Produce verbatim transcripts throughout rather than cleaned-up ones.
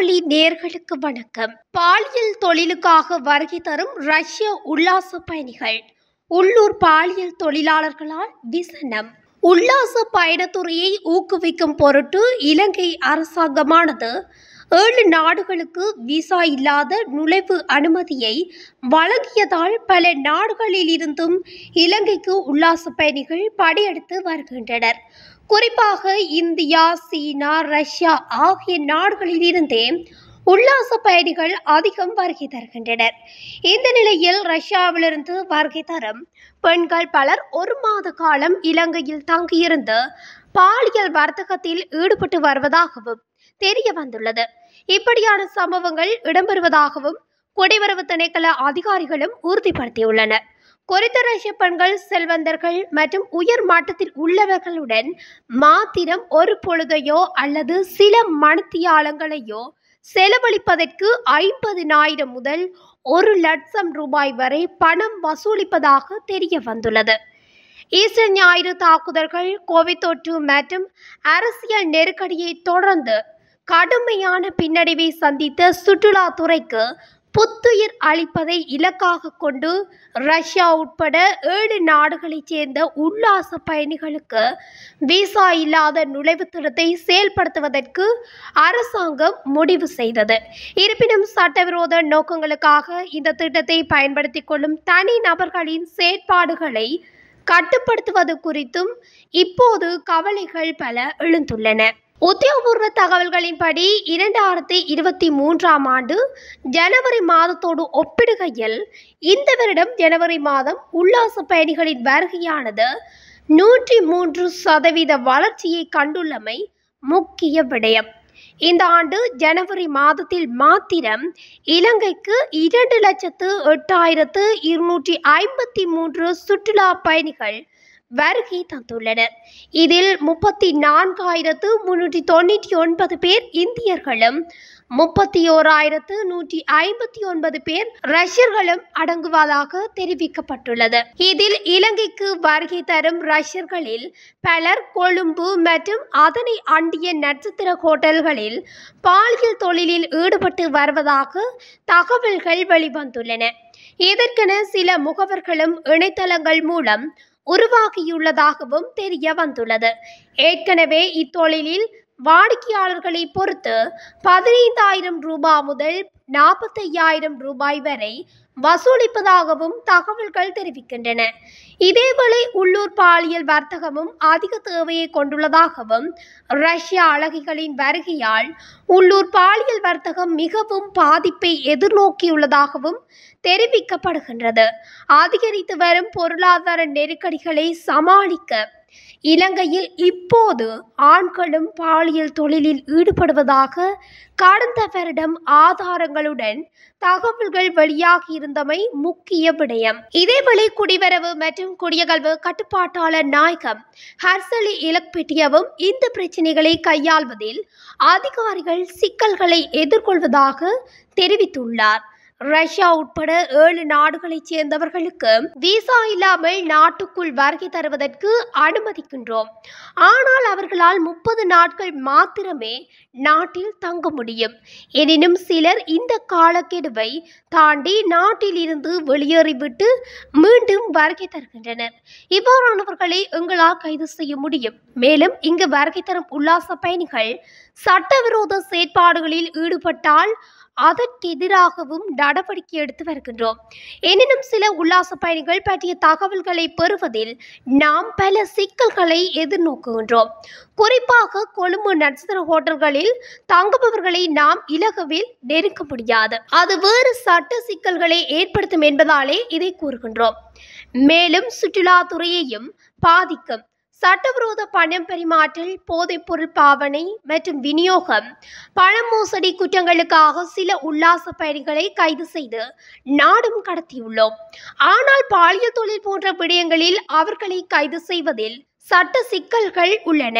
தமிழொலி நேயர்களுக்கு வணக்கம். பாலியல் தொழிலுக்காக வருகை தரும் ரஷ்ய உல்லாச பயணிகள் உள்ளூர் பாலியல் தொழிலாளர்களால் விசனம். உல்லாச பயணத்துறையை ஊக்குவிக்கும் பொருட்டு இலங்கை அரசாங்கமானது ஏழு நாடுகளுக்கு விசா இல்லாத நுழைவு அனுமதியை வழங்கியதால் பல நாடுகளில் இருந்தும் இலங்கைக்கு உல்லாச பயணிகள் படையெடுத்து வருகின்றனர். குறிப்பாக இந்தியா, சீனா, ரஷ்யா ஆகிய நாடுகளில் இருந்தே உல்லாச பயணிகள் அதிகம் வருகை தருகின்றனர். இந்த நிலையில் ரஷ்யாவிலிருந்து வருகை தரும் பெண்கள் பலர் ஒரு மாத காலம் இலங்கையில் தங்கியிருந்து பாலியல் வர்த்தகத்தில் ஈடுபட்டு வருவதாகவும் தெரிய வந்துள்ளது. இப்படியான சம்பவங்கள் இடம்பெறுவதாகவும் குடிவரவு திணைக்கள அதிகாரிகளும் உறுதிப்படுத்தியுள்ளனர். குறித்த ரஷ்ய பெண்கள் செல்வந்தர்கள் மற்றும் உயர் மட்டத்தில் உள்ளவர்களுடன் மாத்திரம் ஒரு பொழுதையோ அல்லது சில மணித்தியாலங்களையோ செலவழிப்பதற்கு ஐம்பதினாயிரம் முதல் ஒரு லட்சம் ரூபாய் வரை பணம் வசூலிப்பதாக தெரிய வந்துள்ளது. ஈஸ்டர் ஞாயிறு தாக்குதல்கள், கோவிட் தொற்று மற்றும் அரசியல் நெருக்கடியை தொடர்ந்து கடுமையான பின்னடைவை சந்தித்த சுற்றுலாத்துறைக்கு புத்துயிர் அளிப்பதை இலக்காக கொண்டு ரஷ்யா உட்பட ஏழு நாடுகளைச் சேர்ந்த உல்லாச பயணிகளுக்கு விசா இல்லாத நுழைவு திட்டத்தை செயல்படுத்துவதற்கு அரசாங்கம் முடிவு செய்தது. இருப்பினும் சட்டவிரோத நோக்கங்களுக்காக இந்த திட்டத்தை பயன்படுத்திக் கொள்ளும் தனி நபர்களின் செயற்பாடுகளை கட்டுப்படுத்துவது குறித்தும் இப்போது கவலைகள் பல எழுந்துள்ளன. உத்தியோகபூர்வ தகவல்களின்படி இரண்டாயிரத்தி இருபத்தி மூன்றாம் ஆண்டு ஜனவரி மாதத்தோடு ஒப்பிடுகையில் இந்த வருடம் ஜனவரி மாதம் உல்லாச பயணிகளின் வருகையானது நூற்றி மூன்று சதவீத வளர்ச்சியை கண்டுள்ளமை முக்கிய விடயம். இந்த ஆண்டு ஜனவரி மாதத்தில் மாத்திரம் இலங்கைக்கு இரண்டு லட்சத்து எட்டாயிரத்து இருநூற்றி ஐம்பத்தி மூன்று சுற்றுலா பயணிகள் வருகை தந்துள்ளனர். இதில் முப்பத்தி நான்காயிரத்து முன்னூற்றி தொண்ணூற்றி ஒன்பது பேர் இந்தியர்களும் முப்பத்தி ஓராயிரத்து நூற்றி ஐம்பத்தி ஒன்பது பேர் ரஷ்யர்களும் அடங்குவதாக தெரிவிக்கப்பட்டுள்ளது. இதில் இலங்கைக்கு வருகை தரும் ரஷ்யர்களில் பலர் கொழும்பு மற்றும் அதனை அண்டிய நட்சத்திர ஹோட்டல்களில் பாலியல் தொழிலில் ஈடுபட்டு வருவதாக தகவல்கள் வெளிவந்துள்ளன. இதற்கென சில முகவர்களும் இணையதளங்கள் மூலம் உருவாகியுள்ளதாகவும் தெரிய வந்துள்ளது. ஏற்கனவே இத்தொழிலில் வாடிக்கையாளர்களை பொறுத்து பதினைந்தாயிரம் ரூபாய் முதல் நாற்பத்தி ஐயாயிரம் ரூபாய் வரை வசூலிப்பதாகவும் தகவல்கள் தெரிவிக்கின்றன. இதேவேளை உள்ளூர் பாலியல் வர்த்தகமும் அதிக தேவையை கொண்டுள்ளதாகவும் ரஷ்ய அழகிகளின் வருகையால் உள்ளூர் பாலியல் வர்த்தகம் மிகவும் பாதிப்பை எதிர்நோக்கியுள்ளதாகவும் தெரிவிக்கப்படுகின்றது. அதிகரித்து வரும் பொருளாதார நெருக்கடிகளை சமாளிக்க இலங்கையில் இப்போது ஆண்களும் பாலியல் தொழிலில் ஈடுபடுவதாக கடந்த வருடம் ஆதாரங்களுடன் தகவல்கள் வெளியாகியிருந்தமை முக்கிய விடயம். இதேவேளை குடிவரவு மற்றும் குடியகல்வு கட்டுப்பாட்டாளர் நாயகம் ஹர்சலி இலக்பெட்டியவும் இந்த பிரச்சினைகளை கையாள்வதில் அதிகாரிகள் சிக்கல்களை எதிர்கொள்வதாக தெரிவித்துள்ளார். ரஷ்யா உட்பட ஏழு நாடுகளைச் சேர்ந்தவர்களுக்கு விசா இல்லாமல் நாட்டுக்குள் வருகை தருவதற்கு அனுமதிக்கின்றோம். ஆனால் அவர்களால் முப்பது நாட்கள் மாத்திரமே நாட்டில் தங்க முடியும். எனினும் சிலர் இந்த காலக்கெடுவை தாண்டி நாட்டில் இருந்து வெளியேறிவிட்டு மீண்டும் வருகை தருகின்றனர். இவ்வாறானவர்களை எங்களால் கைது செய்ய முடியும். மேலும் இங்கு வருகை தரும் உல்லாச பயணிகள் சட்டவிரோத செயற்பாடுகளில் ஈடுபட்டால் அதற்கு எதிராகவும் நடவடிக்கை எடுத்து வருகின்றோம். எனினும் சில உல்லாச பயணிகள் பற்றிய தகவல்களை பெறுவதில் நாம் பல சிக்கல்களை எதிர்நோக்குகின்றோம். குறிப்பாக கொழும்பு நட்சத்திர ஹோட்டல்களில் தங்குபவர்களை நாம் இலகுவில் நெருங்க முடியாது. அது வேறு சட்ட சிக்கல்களை ஏற்படுத்தும் என்பதாலே இதை கூறுகின்றோம். மேலும் சுற்றுலாத்துறையையும் பாதிக்கும். சட்டவிரோத பணம் பரிமாற்றல், போதைப்பொருள் பாவனை மற்றும் விநியோகம், பண மோசடி குற்றங்களுக்காக சில உல்லாச பயணிகளை கைது செய்து நாடும் கடத்தியுள்ளோம். ஆனால் பாலியல் தொழில் போன்ற விடயங்களில் அவர்களை கைது செய்வதில் சட்ட சிக்கல்கள் உள்ளன.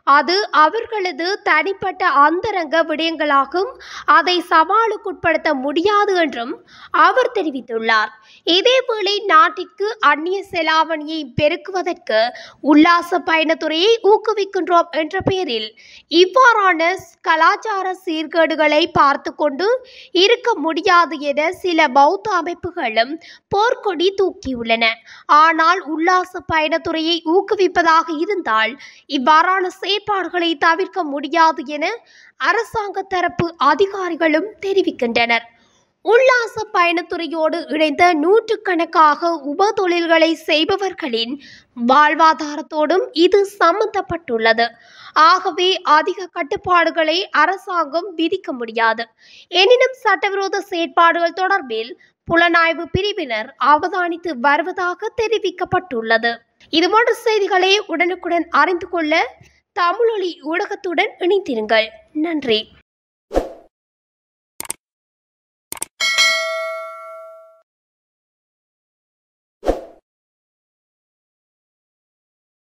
அது அவர்களது தனிப்பட்ட அந்தரங்க விடயங்களாகும், அதை சவாலுக்குட்படுத்த முடியாது என்றும் அவர் தெரிவித்துள்ளார். இதேவேளை நாட்டிற்கு அந்நிய செலாவணியை பெருக்குவதற்கு உல்லாச பயணத்துறையை ஊக்குவிக்கின்றோம் என்ற பெயரில் இவ்வாறான கலாச்சார சீர்கேடுகளை பார்த்து கொண்டு இருக்க முடியாது என சில பௌத்த அமைப்புகளும் போர்க்கொடி தூக்கியுள்ளன. ஆனால் உல்லாச பயணத்துறையை ஊக்குவிப்பதாக இருந்தால் இவ்வாறான செயற்பாடுகளை தவிர்க்க முடியாது என அரசாங்க தரப்பு அதிகாரிகளும் தெரிவிக்கின்றனர். உல்லாச பயணத்துறையோடு இணைந்த நூற்றுக்கணக்காக உப தொழில்களை செய்பவர்களின் வாழ்வாதாரத்தோடும் இது சம்பந்தப்பட்டுள்ளது. ஆகவே அதிக கட்டுப்பாடுகளை அரசாங்கம் விதிக்க முடியாது. எனினும் சட்டவிரோத செயற்பாடுகள் தொடர்பில் புலனாய்வு பிரிவினர் அவதானித்து வருவதாக தெரிவிக்கப்பட்டுள்ளது. இதுபோன்ற செய்திகளை உடனுக்குடன் அறிந்து கொள்ள தமிழொலி ஊடகத்துடன் இணைந்திருங்கள். நன்றி.